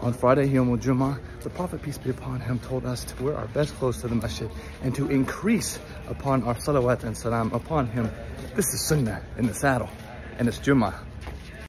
On Friday, Yom al-Jum'ah, the Prophet, peace be upon him, told us to wear our best clothes to the masjid and to increase upon our salawat and salam upon him. This is sunnah in the saddle, and it's Jum'ah.